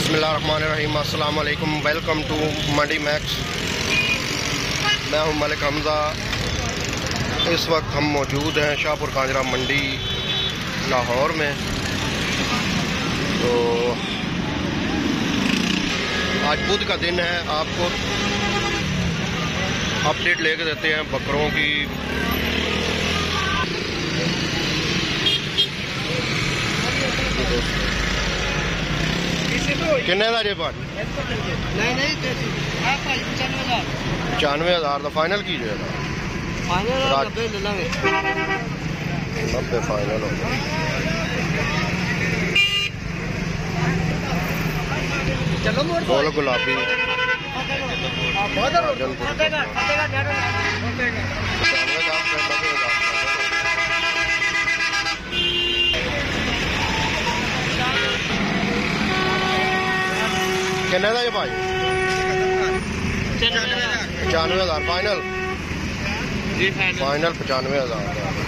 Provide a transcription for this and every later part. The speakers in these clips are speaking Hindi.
बिस्मिल्लाहिर्रहमानिर्रहीम। अस्सलाम वालेकुम। Welcome to Mandi Max. मैं हूं मलिक हमज़ा। इस वक्त हम मौजूद हैं शाहपुर कांजरा मंडी लाहौर में। तो आज बुध का दिन है, आपको अपडेट लेके देते हैं बकरों की। किन्ने का जे भाजी? 95,000 का फाइनल की जो 90 फाइनल हो गया। फुल गुलाबी किन्ने का भाई? 95,000 फाइनल। फाइनल 95,000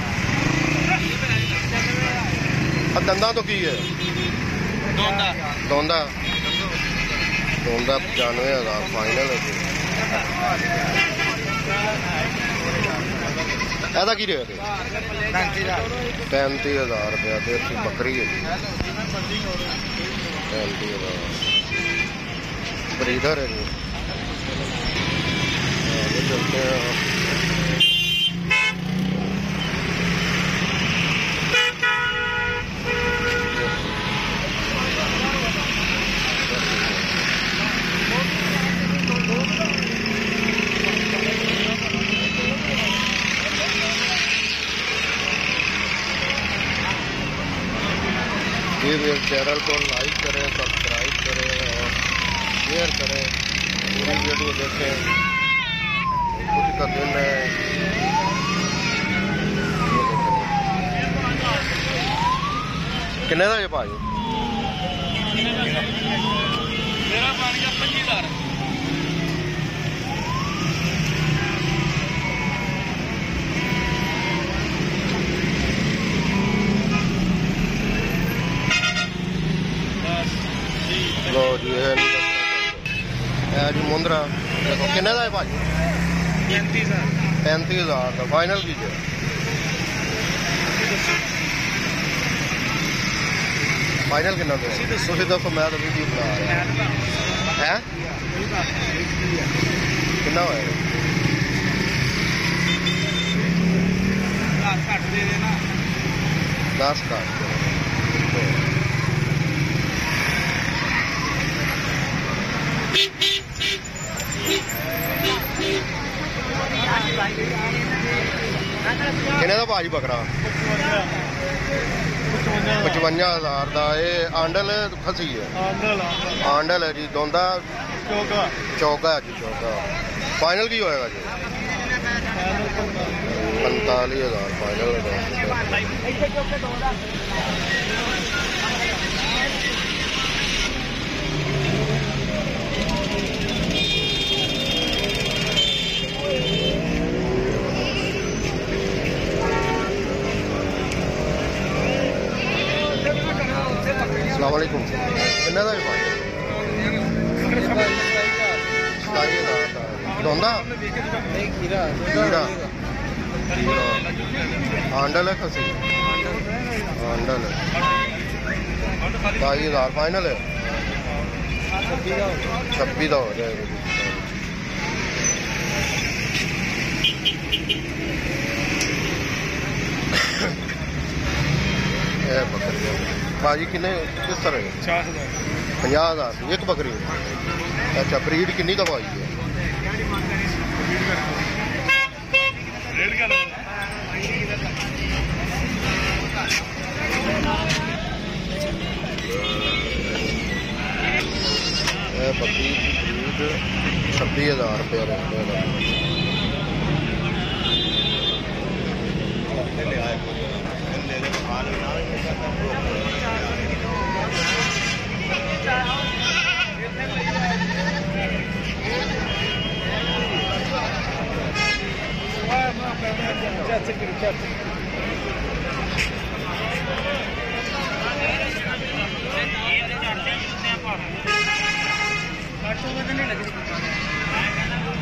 का। दंदा तो की है? दोंदा 95,000 फाइनल है। ऐसा की रेट? 35,000 रुपया देसी बकरी है। 35,000 ब्रीडर है। आगे चलते हैं। मेरे चैनल को लाइक करें, सब्सक्राइब करें और शेयर करें। पूरी वीडियो देखें। कुछ का दिन है। किन्ने का ये भाई? मेरा पानी का 25,000। लो जी है जी मुंदरा। देखो किन्ने का है भाजी? 35,000 का फाइनल कीजिए। फाइनल कितना दे? तुम दसो, मैं तो वीडियो बना रहा है। कितना होएगा? 10 का। किन्ने का भाजी बकरा? 55,000 का। ये आंडल खसी है? आंडल है जी। दोंदा चौका है जी। चौका फाइनल की होएगा जी? 45,000 फाइनल है। अस्सलाम वालेकुम। किन्ने का भाई? 27,000 का। दोंदा खीरा आंडल है खसी? आंडल है। 22,000 फाइनल है। 26 का हो जाएगा। बकरियाँ भाजी किन्ने किस तरह? 50,000 एक बकरी। अच्छा, ब्रीड किन्नी का भाई है? बकरी की ब्रीड 26,000 रुपया रहने का।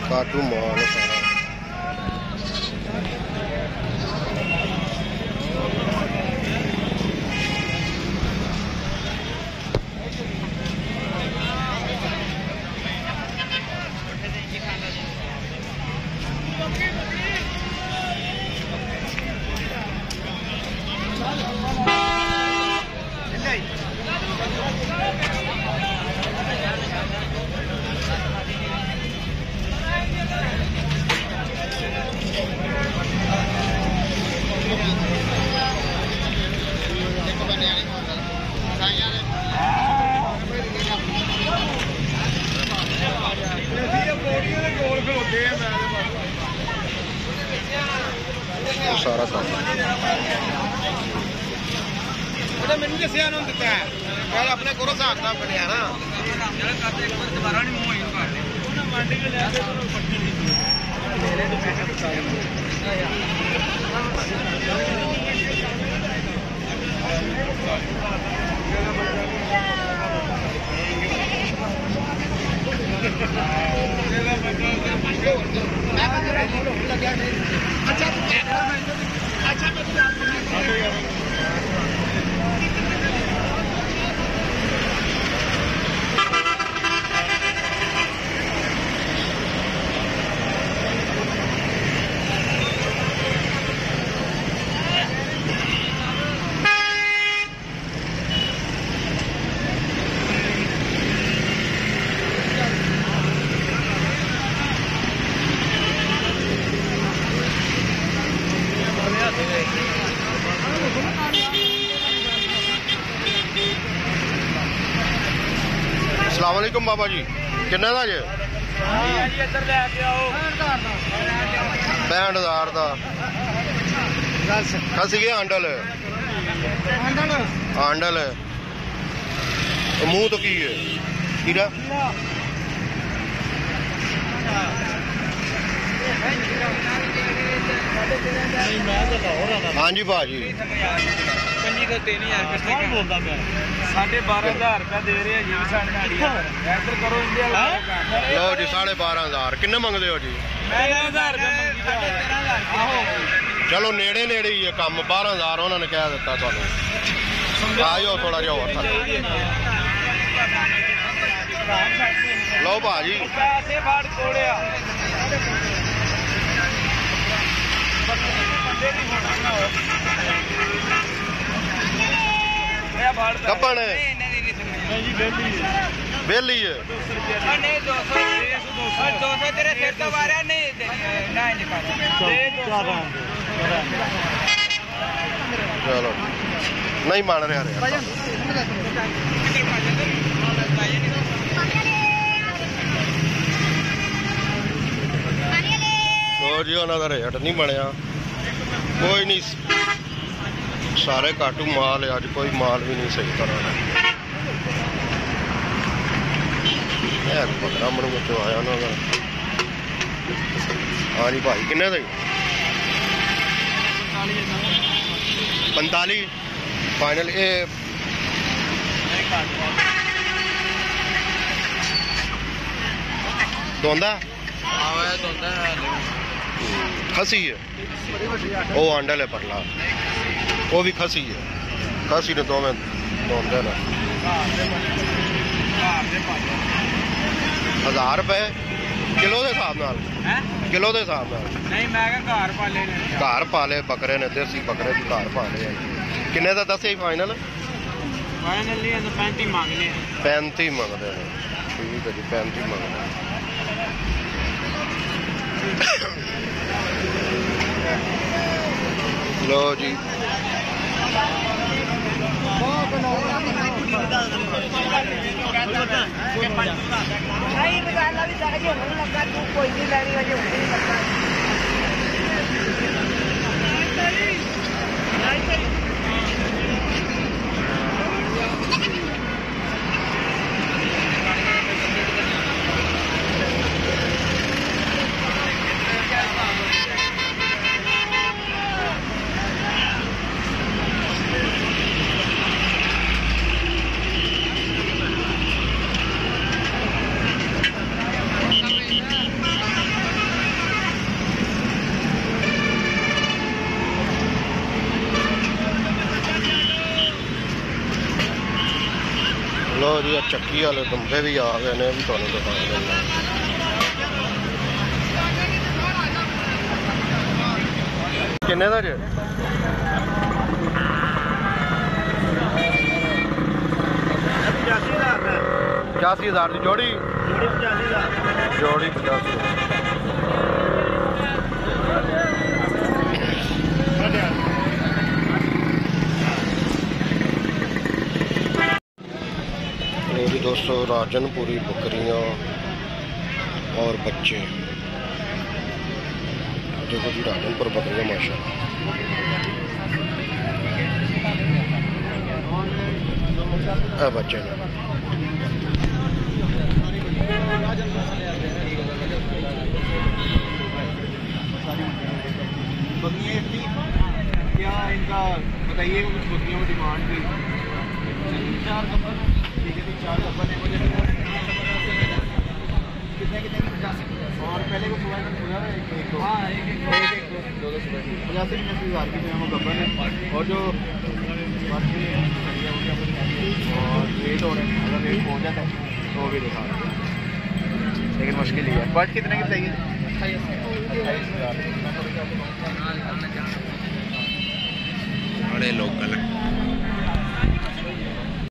काटू माल सारा। सारा काम मैंने दसिया दिता है अपने को हिसाब किताब बनया ना अस्सलाम वालेकुम बाबा जी किन्ने दा जे 65,000 का खसी गया आंडल आंडल मुंह तो की है कीड़ा हाँ जी भाजी 12,500 रुपया दे रहे जी करो लो जी 12,500 किन्ने मंगते हो जी चलो नेड़े नेड़े ही है कम 12,000 उन्होंने कह दिता तुहानू आ जाओ थोड़ा जा और लो भाजी कपन बेली है चलो नहीं मान रहा जी उन्होंने रेट नहीं बनया कोई नहीं सारे काटू माल है अज कोई माल भी नहीं सही तरह पकड़ा मन बच्चों आया उन्होंने हाँ जी भाई किन्ने दे 45 फाइनल ये दोंदा खसी है वो आंडल है परला वो भी खसी है खसी ने दोवें दोंदे ना 1000 रुपए किलो के हिसाब नाल किलो के हिसाब नाल नहीं मैं घर पाले बकरे ने देसी बकरे की घर पाले किन्ने दा दसे फाइनल फाइनली 35 मांगने 35 मंगदे ने ठीक है जी 35 मंगदे लो जी कोई नहीं लेनी जी चक्की वाले दुम्बे भी आ गए ने, भी तुहानू दिखा देना। किन्ने दा जे 85,000 की जोड़ी, जोड़ी 85,000। जी दोस्तों, राजनपुरी बकरियां और बच्चे देखो जी, राजनपुर बकरियां माशाअल्लाह बच्चे ने। क्या इनका बताइए, कुछ बकरियों की डिमांड थी? 4 कपल, ठीक है, 4 कपल है। मुझे कितने की 85? और पहले को सुबह का खुला है, एक हाँ, एक 85,000 की जो है वो कपल है। और जो बाकी और रेट हो रहे हैं, अगर रेट हो जाता है तो वो भी दिखा रहे हैं, लेकिन मुश्किल ही है। बट कितने की बताइए? 28,000। बड़े लोकल है।